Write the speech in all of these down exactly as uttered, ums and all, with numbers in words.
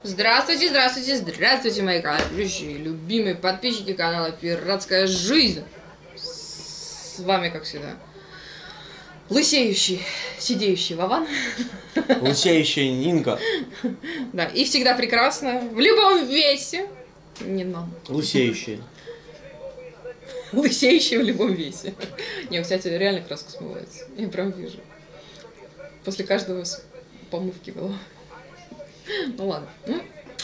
Здравствуйте, здравствуйте, здравствуйте, мои хорошие, любимые подписчики канала Пиратская жизнь. С вами, как всегда, лысеющий, сидеющий Вован. Лысеющая Нинка. Да, и всегда прекрасно, в любом весе. Не нам. Лысеющая. Лысеющий в любом весе. Не, кстати, реально краска смывается. Я прям вижу. После каждого помывки было. Ну ладно. Ну,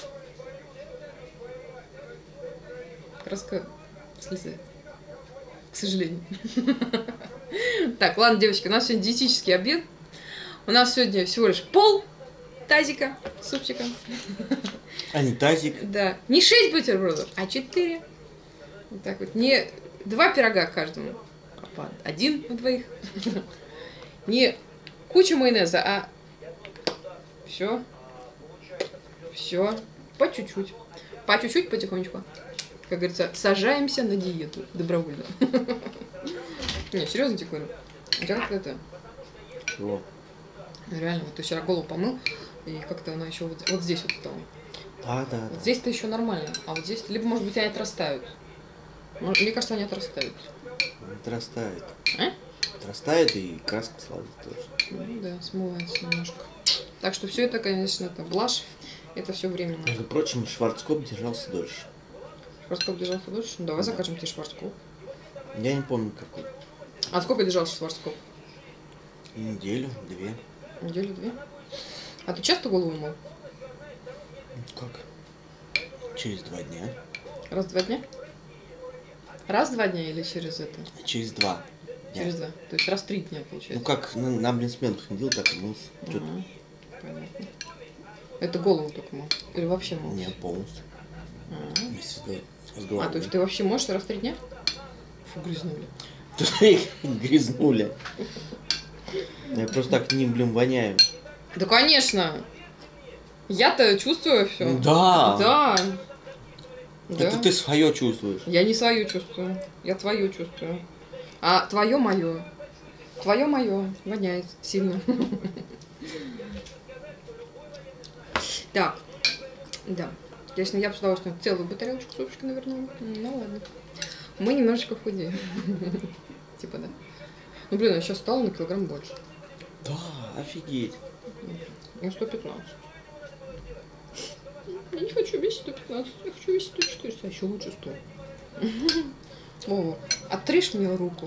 краска слезает. К сожалению. Так, ладно, девочки, у нас сегодня диетический обед. У нас сегодня всего лишь пол тазика супчика. А не тазик. Да. Не шесть бутербродов, а четыре. Вот так вот. Не два пирога каждому. А один на двоих. Не куча майонеза, а все. Все. По чуть-чуть. По чуть-чуть, потихонечку. Как говорится, сажаемся на диету добровольно. Не, серьезно тебе говорю. У тебя как-то это... Чего? Реально, вот ты вчера голову помыл, и как-то она еще вот, вот здесь вот стала. Да, да, Вот да. здесь-то еще нормально, а вот здесь, либо, может быть, они отрастают. Мне кажется, они отрастают. Отрастает. А? Отрастает и краска слазит тоже. Ну да, смывается немножко. Так что все это, конечно, это блажь, это все временно. Между прочим, Шварцкоп держался дольше. Шварцкоп держался дольше? Ну, давай закажем тебе Шварцкоп. Я не помню какой. А сколько держался Шварцкоп? Неделю, две. Неделю-две? А ты часто голову мыл? Как? Через два дня. Раз в два дня? Раз в два дня или через это? Через два. дня. Через два. То есть раз в три дня, получается. Ну как, на, на блин смену ходил, так и мылся. Чё ты? Ага, понятно. Это голову только мыл? Или вообще мыл? Не, полностью. А, Вместе с гол- с головой. а, то есть ты вообще можешь раз в три дня? Фу, грязнули. Грязнули. Я просто так к ним, блин, воняю. Да, конечно. Я-то чувствую все. Да. Да. Да. Это ты свое чувствуешь. Я не свою чувствую. Я твою чувствую. А твое мое. Твое мое воняет сильно. Так. Да. Конечно, я бы с удовольствием целую бутылочку супчика навернула. Ну ладно. Мы немножечко худеем. Типа, да. Ну, блин, я сейчас стала на килограмм больше. Да, офигеть. На сто пятнадцать. Я не хочу весить сто пятнадцать. Я хочу весить сто четыреста. А еще лучше сто. О, отрежь мне руку.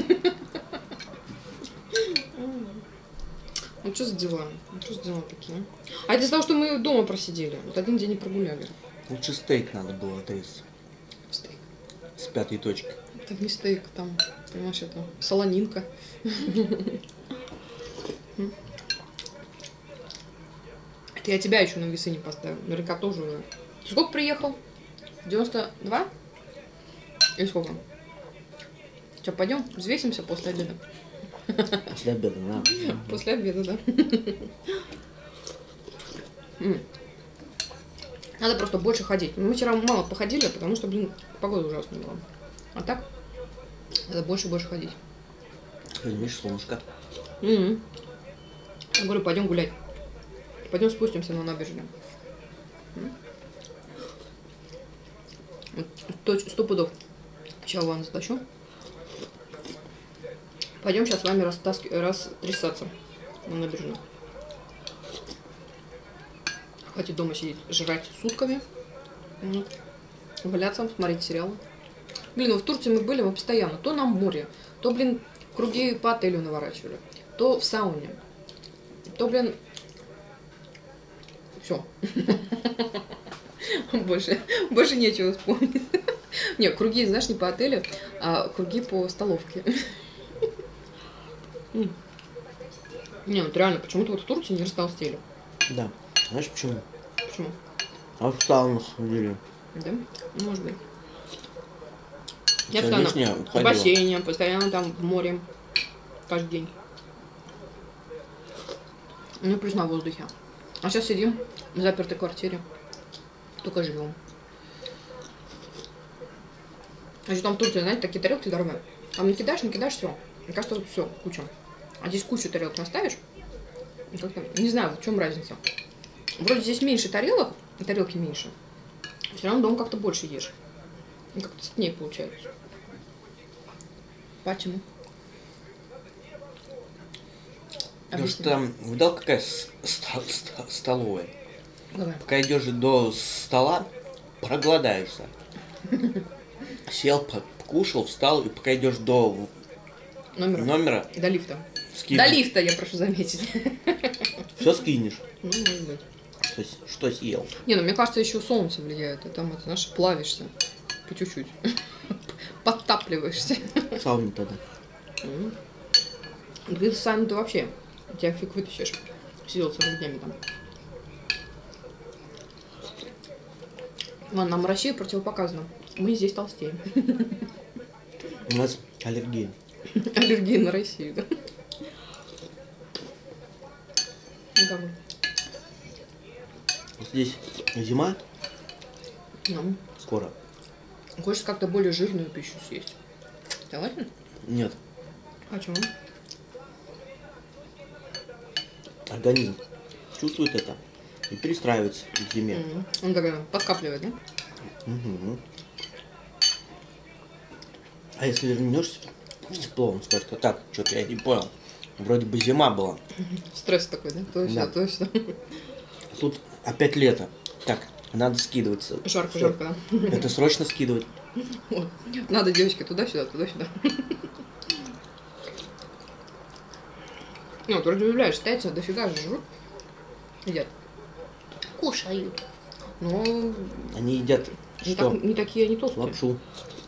Ну, что за дела? Ну, что за дела такие? А это из-за того, что мы дома просидели. Вот один день не прогуляли. Лучше стейк надо было отрезать. Стейк. С пятой точки. Это не стейк, там, понимаешь, это солонинка. Это я тебя еще на весы не поставил. Наверняка тоже уже. Ты сколько приехал? девяносто два? Или сколько? Что, пойдем взвесимся после обеда? После обеда, да. После обеда, да. Надо просто больше ходить. Мы вчера мало походили, потому что, блин, погода ужасная была. А так, надо больше и больше ходить. Сегодня, видишь, солнышко. М-м. Я говорю, пойдем гулять. Пойдем спустимся на набережную. Вот, сто пудов. Сейчас ванну затащу. Пойдем сейчас с вами растаски... растрясаться на набережную. Хватит дома сидеть, жрать сутками. Вот. Валяться, смотреть сериалы. Блин, ну в Турции мы были, мы постоянно. То на море, то, блин, круги по отелю наворачивали. То в сауне. То, блин... Все. Больше, больше нечего вспомнить. Не, круги, знаешь, не по отелю, а круги по столовке. Не, вот реально, почему-то вот в Турции не растолстели. Да. Знаешь почему? Почему? А в сауну ходили. Да? Ну, может быть. Я Всё, постоянно лишнее в уходило. бассейне, постоянно там в море. Каждый день. Ну, плюс на воздухе. А сейчас сидим в запертой квартире. Только живем. А что там в Турции, знаете, такие тарелки здоровые. Там не кидаешь, не кидаешь, все. Мне кажется, вот все, куча. А здесь кучу тарелок наставишь. Не знаю, в чем разница. Вроде здесь меньше тарелок, тарелки меньше. Все равно дома как-то больше ешь. Как-то цветнее получается. Почему? Потому что там, видал, какая ст ст столовая? Давай. Пока идешь до стола, проголодаешься. Сел, покушал, встал, и пока идешь до Номера. номера До лифта. скинешь. До лифта, я прошу заметить. Все скинешь. Ну, может быть. Что, что съел. Не, ну мне кажется, еще солнце влияет. И там, это, знаешь, плавишься. По чуть-чуть. Подтапливаешься. Сауна тогда. Ты сам ты вообще. Тебя фиг вытащишь. Сидел целыми днями там. Ладно, нам Россия противопоказана. Мы здесь толстеем. У нас аллергия. Аллергия на Россию, да? Ну, давай. Здесь зима Ну, скоро. хочешь как-то более жирную пищу съесть? Согласен? Нет. Почему? Организм чувствует это и перестраивается к зиме. М, Он так подкапливает, да? Мгм. А если вернешься в тепло, он скажет, а так, что-то я не понял. Вроде бы зима была. Стресс такой, да? То есть, Да. а то есть. Тут опять лето. Так, надо скидываться. Жарко, Всё. жарко, да? Это срочно скидывать. Вот. Надо, девочки, туда-сюда, туда-сюда. Ну, ты удивляешь, тайцы дофига же жрут. Едят. Кушают. Но Они едят не, что? так- не такие они толстые. Лапшу.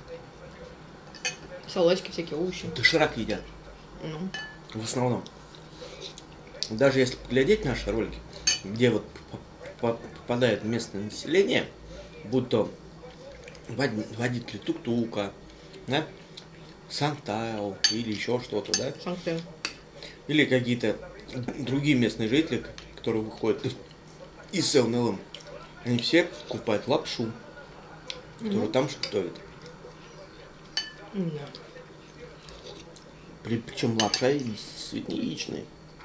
Салатики всякие, овощи. Доширак едят. Ну. В основном. Даже если поглядеть наши ролики, где вот по- по- попадает местное население, будь то вод- водители тук-тука, да, Сантайл или еще что-то, да, Санкты. или какие-то другие местные жители, которые выходят из севен эл эм, они все покупают лапшу, которую Мгм. там же готовят. Да. При- Причем лапша яичная.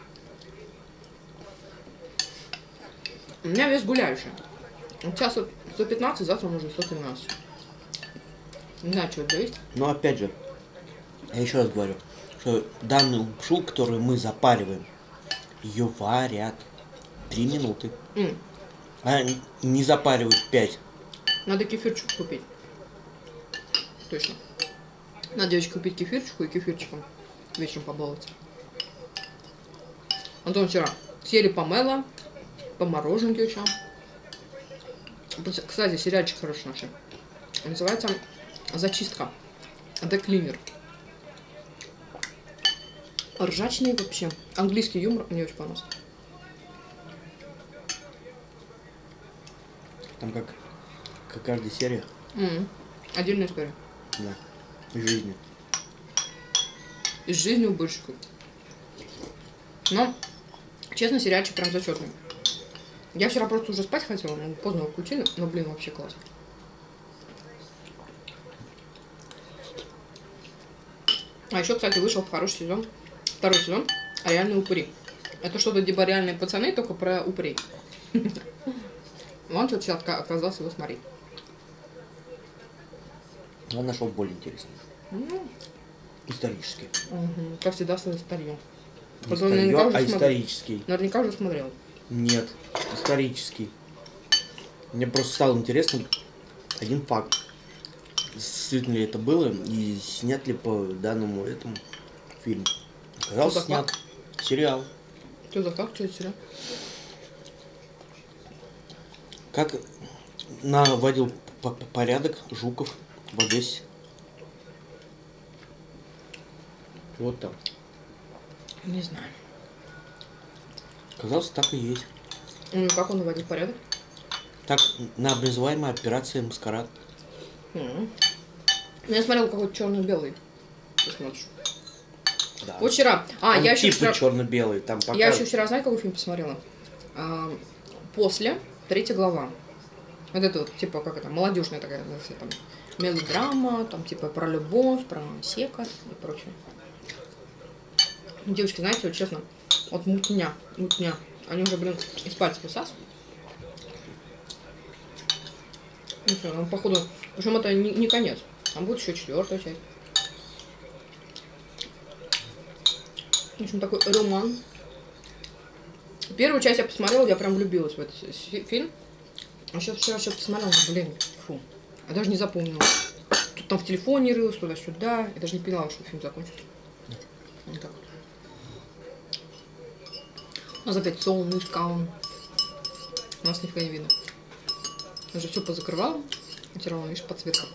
У меня вес гуляющий. Вот сейчас вот сто пятнадцать, завтра может сто тринадцать. Не знаю, что это есть. Но опять же, я еще раз говорю, что данную лапшу, которую мы запариваем, ее варят три минуты. М, А не- не запаривают пять. Надо кефирчик купить. Точно. Надо, девочки, купить кефирчику и кефирчиком вечером побаловаться. Антон вчера съели помело, по мороженке еще. Кстати, сериальчик хороший наши. Называется «Зачистка». The Cleaner. Ржачный вообще. Английский юмор мне очень понравился. Там как, как каждая серия, М, Отдельная история. да, из жизни. Из жизни уборщика. Но, честно, сериальчик прям зачетный. Я вчера просто уже спать хотела, мы поздно его включили, но, блин, вообще классно. А еще, кстати, вышел хороший сезон, второй сезон, «Реальные упыри». Это что-то типа «Реальные пацаны», только про упырей. Он что-то сейчас оказался его смотреть. Я нашел более интересный. Ну, Исторический. угу. Как всегда, свое старье. Не Вот он старье, наверняка уже а смотрел. исторический. Наверняка уже смотрел. Нет, исторический. Мне просто стало интересно один факт. Действительно ли это было и снят ли по данному этому фильм. Оказался Что за снят сериал. Что за факт, что это сериал? Как наводил по- по- порядок Жуков в Одессе. Вот там. Не знаю. Оказалось, так и есть. Ну, как он наводит порядок? Так на называемая операция «Маскарад». М. Ну, я смотрела какой-то черно-белый. Ты смотришь. Да. Вот вчера. А, Там я еще типа вчера. черно-белый. Там Я показывают. еще вчера, знаете, какой фильм посмотрела? А, после, третья глава. Вот это вот, типа, как это, молодежная такая, ну, все там, мелодрама, там, типа, про любовь, про секс и прочее. Девочки, знаете, вот честно, вот мутня, мутня. Они уже, блин, и спать высасывают. Ну все, ну, походу. Причем это не, не конец. Там будет еще четвертая часть. В общем, такой роман. Первую часть я посмотрела, я прям влюбилась в этот фильм. А сейчас вчера что-то посмотрела, блин, фу. Я даже не запомнила. Тут там в телефоне рылась, туда-сюда. Я даже не поняла, что фильм закончится. Вот так вот. У нас опять солнышко. У нас нифига не видно. Я уже все позакрывала. Натирала, видишь, подсветка.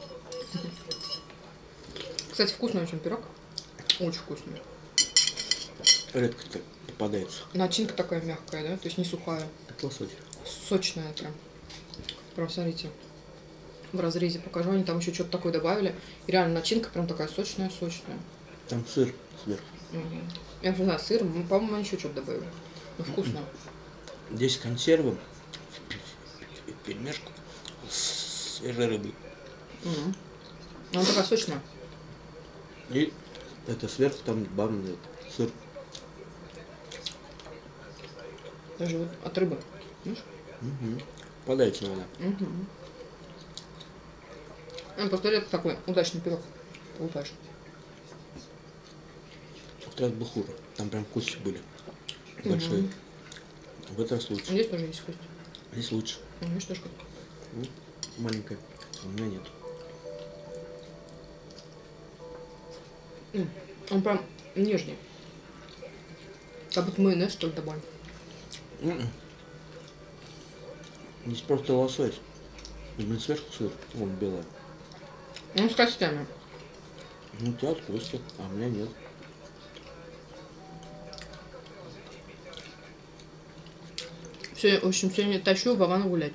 Кстати, вкусный очень пирог. Очень вкусный. Редко так попадается. Начинка такая мягкая, да? То есть не сухая. Это лосось. Сочная прям. Прям, смотрите. В разрезе покажу. Они там еще что-то такое добавили. И реально начинка прям такая сочная-сочная. Там сыр сверху. Угу. Я не знаю, сыр, по-моему, они еще что-то добавили. Ну, вкусно. Здесь консервы в перемешку с свежей рыбой. Угу. Она такая сочная. И это сверху там добавлен сыр. Даже вот от рыбы. Видишь? Угу. Попадается иногда. Угу. Ну, просто это такой удачный пирог. Получаешь. В тот раз был хуже. Там прям кости были. Большие. Угу. В этот раз лучше. Здесь тоже есть кость. Здесь лучше. Ну, видишь, тоже кость. Ну, маленькая. У меня нет. М, Он прям нежный. Как будто майонез что-то добавим. М-м. Здесь просто лосось. И, блин, сверху сыр. Вон белая. Ну, с костями. Ну, у тебя от кости, а у меня нет. Все, в общем, сегодня тащу Вовану гулять.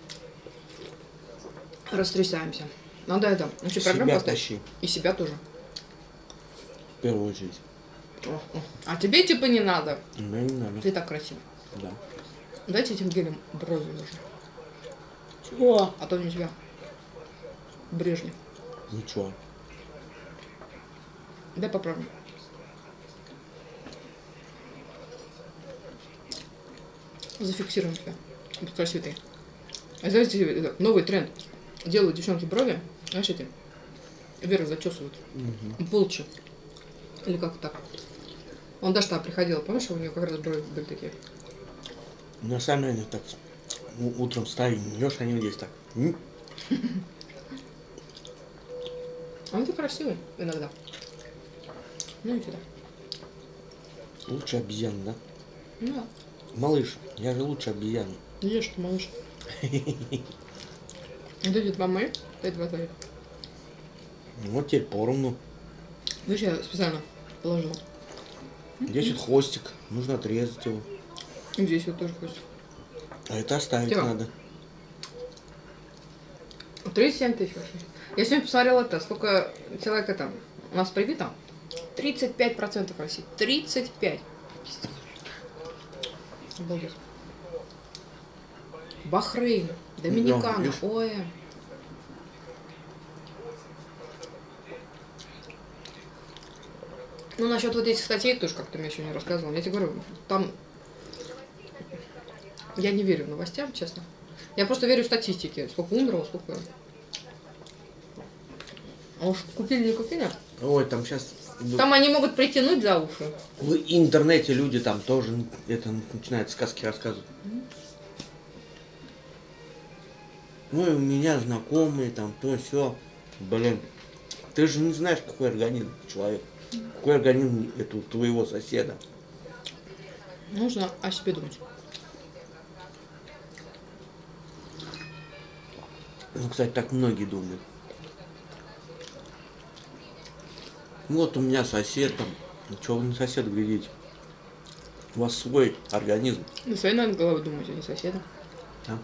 Растрясаемся. Надо это, вообще программу Себя поставить. тащи. И себя тоже. В первую очередь. О, о. А тебе типа не надо. Мне не надо. Ты так красив. Да. Дайте этим гелем брови нужно. Чего? А то не тебя. Брежнев. Ничего. Дай поправлю. Зафиксируем тебя. Будь красивый. А знаете, это новый тренд. Делают девчонки брови, знаешь, эти вверх зачесывают. Угу. Волчи. Или как так. Он даже туда приходил, помнишь, у нее как раз брови были такие. На самом деле так у- утром встали, идешь, они здесь так. М. А он ты красивый иногда. Ну и сюда. Лучше обезьян, да? Ну да. Малыш, я же лучше обезьяны. Ешь ты, малыш. Вот эти два мои, эти два твои. Вот теперь поровну. Видишь, я специально положила. Здесь вот хвостик, нужно отрезать его. И здесь вот тоже кость. А это оставить Тёма. надо. тридцать семь тысяч вообще. Я сегодня посмотрела это, сколько человек это у нас привито. тридцать пять процентов России. тридцать пять. Обалдеть. Бахрейн, Доминикана, видишь? ой. Ну, насчет вот этих статей тоже как-то мне еще не рассказывал. Я тебе говорю, там... Я не верю новостям, честно. Я просто верю статистике. Сколько умерло, сколько... А уж купили, не купили. Ой, там сейчас Там они могут притянуть за уши. в интернете люди там тоже это начинают сказки рассказывать. Ну и у меня знакомые там то все. Блин, ты же не знаешь, какой организм человек. Какой организм это у твоего соседа. Нужно о себе думать. Ну, кстати, так многие думают. Вот у меня сосед там. Чего вы на соседа глядите? У вас свой организм. На своей, наверное, головой думать, а не соседа. Да?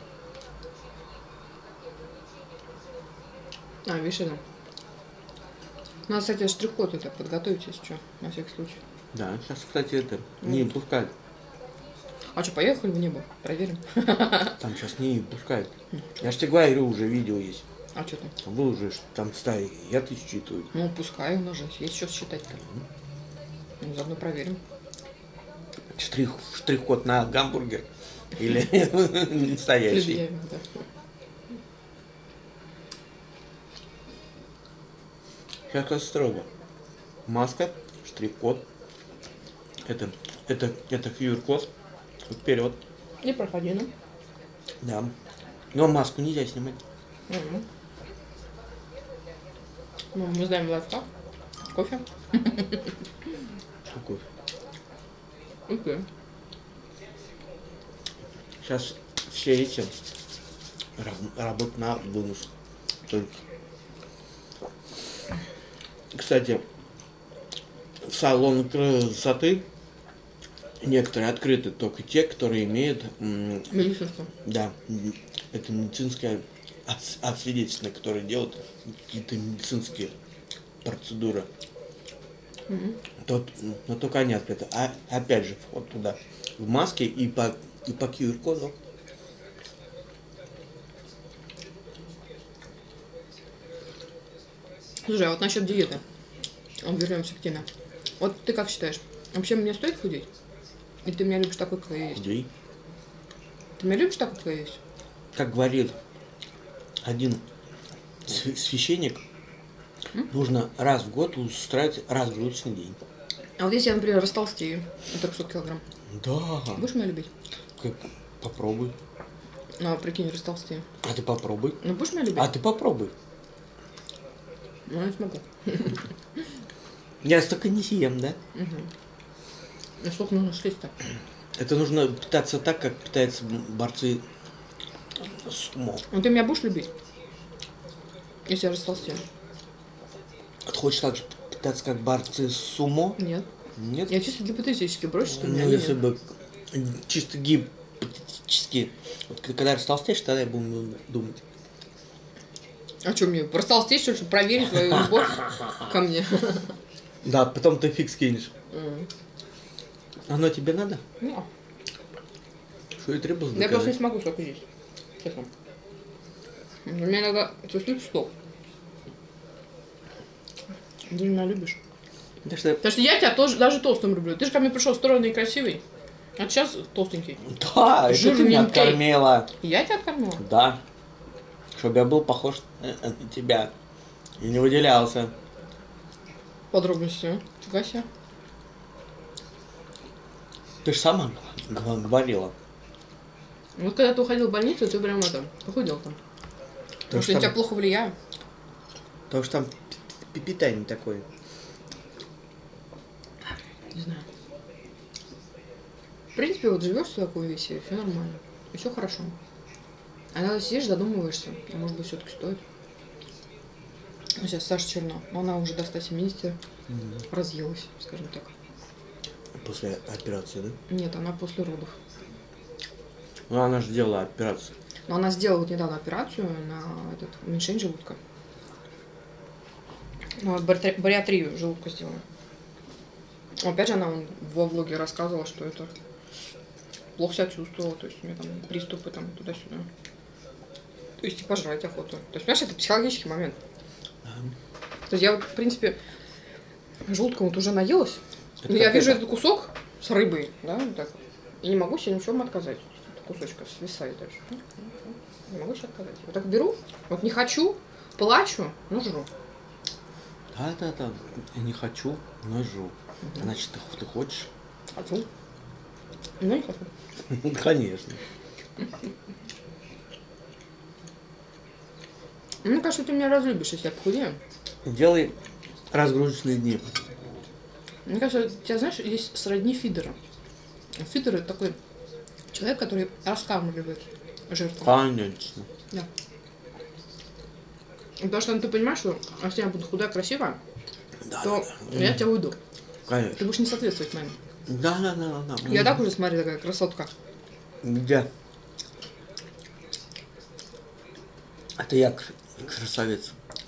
А, видишь, это. Надо, кстати, штрих-код это подготовить, если что, на всякий случай. Да, сейчас, кстати, это не пускают. А что, поехали в небо? Проверим. Там сейчас не пускают. Я ж тебе говорю, уже видео есть. А что там? Там было уже, что там стаи, я ты считываю. Ну, пускай у нас же есть что считать-то. Ну, заодно проверим. Штрих, штрих-код на гамбургер. Или настоящий. Предъявим, да. Сейчас как строго. Маска, штрих-код. Это, это, это ку ар-код. Вперед. И проходи, ну. Да. Но маску нельзя снимать. Угу. Ну, мы знаем лайфхак. Кофе. Что кофе? Окей. Сейчас все эти работают на вынос. Только. Кстати, салоны красоты некоторые открыты, только те, которые имеют... Медицинское. Да, это медицинское освидетельствование, которые делают какие-то медицинские процедуры. Угу. Тот, но только они открыты. А опять же, вход туда в маске и по, и по ку ар-коду. Слушай, а вот насчет диеты. Вернемся к теме. Вот ты как считаешь? Вообще мне стоит худеть? И ты меня любишь такой, какой я есть? Худей. Ты меня любишь такой, какой я есть? Как говорит один священник, М? нужно раз в год устраивать разгрузочный день. А вот если я, например, растолстею на триста килограмм, да. будешь меня любить? Как? Попробуй. Ну, прикинь, растолстею. А ты попробуй. Ну, будешь меня любить? А ты попробуй. Ну, я не смогу. Я столько не съем, да? Угу. А сколько нужно слезть-то? Это нужно питаться так, как питаются борцы сумо. Ну, ты меня будешь любить? Если я растолстею? Ты хочешь так же питаться, как борцы сумо? Нет. Нет? Я чисто гипотетически брошу, что меня Ну, если нет. бы чисто гипотетически, вот когда растолстеешь, тогда я буду думать. А что мне, растолстеть, что ли, чтобы проверить твою любовь ко мне? Да, потом ты фиг скинешь. Mm. Оно тебе надо? Ну. Что и требовалось Я просто не доказать. смогу столько есть. Честно. У меня иногда чувствует стоп. Ты же меня любишь. Так что... Потому что я тебя тоже даже толстым люблю. Ты же ко мне пришел стройный и красивый. А сейчас толстенький. Да, это ты меня Жирненький. откормила. Я тебя откормила? Да. Чтобы я был похож на тебя. И не выделялся. Подробности. Фига себе. Ты же сама г- говорила. Вот когда ты уходил в больницу, ты прям это, похудел там. Потому что я на тебя плохо влияю. Потому что там пи- питание такое. Не знаю. В принципе, вот живешь в таком весе, все нормально. И все хорошо. А когда сидишь, задумываешься, а может быть, все-таки стоит. Ну, сейчас Саша Черно, но она уже до ста семидесяти Mm-hmm. разъелась, скажем так. После операции, да? Нет, она после родов. Ну, она же делала операцию. Но она сделала вот недавно операцию на этот уменьшение желудка. Ну, бари- бариатрию желудка сделала. Опять же, она вон во влоге рассказывала, что это плохо себя чувствовала, то есть у меня там приступы там туда-сюда. То есть и пожрать охоту. То есть, понимаешь, это психологический момент. Uh-huh. То есть я вот, в принципе, желудком вот уже наелась. Это Но я как вижу это? этот кусок с рыбой, да, вот так вот. И не могу себе ни в чем отказать. Кусочка свисает даже. Не могу себе отказать. Вот так беру, вот не хочу, плачу, но жру. Да, да, да. Я не хочу, но жру. Угу. Значит, ты, ты хочешь? Хочу. Но не хочу. Конечно. Мне кажется, ты меня разлюбишь, если я похудею. Делай разгрузочные дни. Мне кажется, у тебя, знаешь, есть сродни фидера. Фидер — это такой человек, который раскармливает жертву. Конечно. Да. Потому что ну, ты понимаешь, что если я буду худая, красивая, Да, то да, я да. тебя уйду. Конечно. Ты будешь не соответствовать маме. Да, да, да, да. Я так уже, смотри, такая красотка. Где? Это я кр- красавец.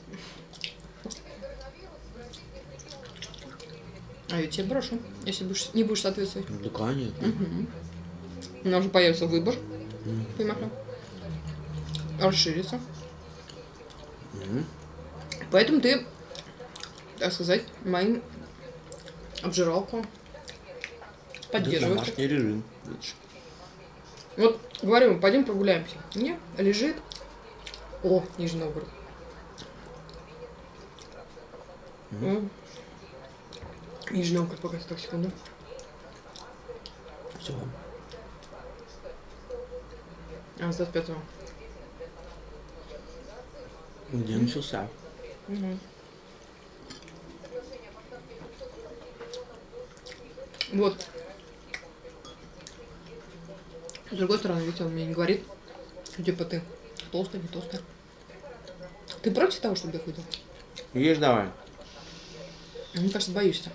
А я тебе брошу, если будешь, не будешь соответствовать. Да, конечно. Угу. У меня уже появится выбор, Мгм. понимаешь? Расширится. Мгм. Поэтому ты, так сказать, моим обжиралку Да, поддерживаешь. домашний режим. видишь. Вот говорю, пойдем прогуляемся. Не, лежит. О, Нижний Новгород. Угу. И ждем, как пока так секунду. Все. А, с двадцать пятого. День начался. Угу. Вот. С другой стороны, ведь он мне не говорит, что типа ты толстая, не толстая. Ты против того, чтобы я худел? Ешь давай. Мне кажется, боишься.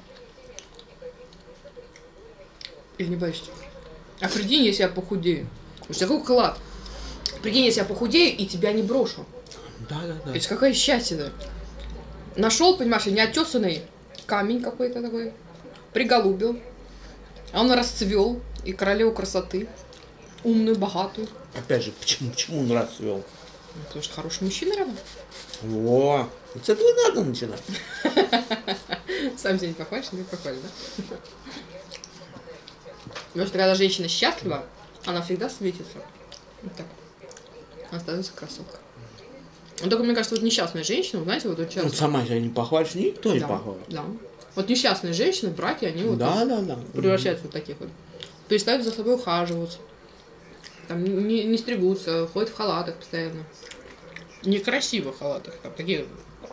Или не боишься? А прикинь, если я похудею. Потому что какой клад. Прикинь, если я похудею и тебя не брошу. Да, да, да. Это какое счастье, да. Нашел, понимаешь, неотесанный камень какой-то такой. Приголубил. А он расцвел. И королеву красоты. Умную, богатую. Опять же, почему, почему он расцвел? Ну, потому что хороший мужчина рядом. Во! Вот с этого и надо начинать. Сам себя не похвалишь, не похвалишь, да? Потому что когда женщина счастлива, она всегда светится. Вот так. Она становится красоткой. Ну, только, мне кажется, вот несчастная женщина, знаете, вот очень Ну, часто... сама себя не похвалишь, никто не Да, похвалит. да. Вот несчастные женщины, браки, они вот Да, так да, да. превращаются в таких вот. Перестают за собой ухаживать. Там не, не стригутся, ходят в халатах постоянно. Некрасивых халатах, там такие.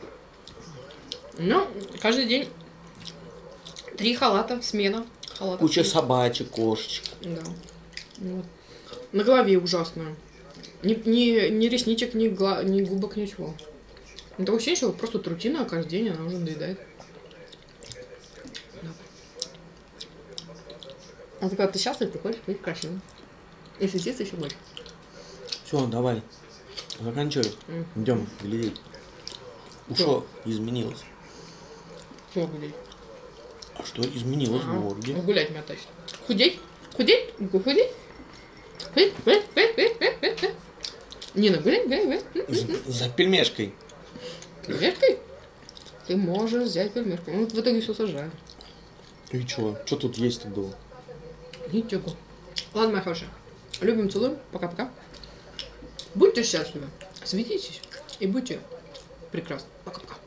Ну, каждый день три халата, смена халатов. Куча собачек, кошечек. Да. Вот. На голове ужасная. Ни, ни, ни ресничек, ни, гла... ни губок, ничего. Ну, такое ощущение, что просто рутина, а каждый день она уже надоедает. Да. А ты когда ты счастлив, приходишь, быть красивым. И светиться еще больше. Все, давай. Заканчивай. Mm. Идем глядеть. Что изменилось? Чего гулять? А что изменилось Ага. в городе? Гулять меня тащит. Худеть? Худеть? Худеть? Худеть? Худеть? Худеть? Худеть? Худеть? Худеть? Нина, гулять, гулять, гулять. За, за пельмешкой. Пельмешкой? Ты можешь взять пельмешку. Ну, в итоге все сажаем. И чё? Что тут есть-то было? Ничего. Ладно, моя хорошая. Любим, целуем. Пока-пока. Будьте счастливы. Светитесь. И будьте прекрасны. Пока-пока.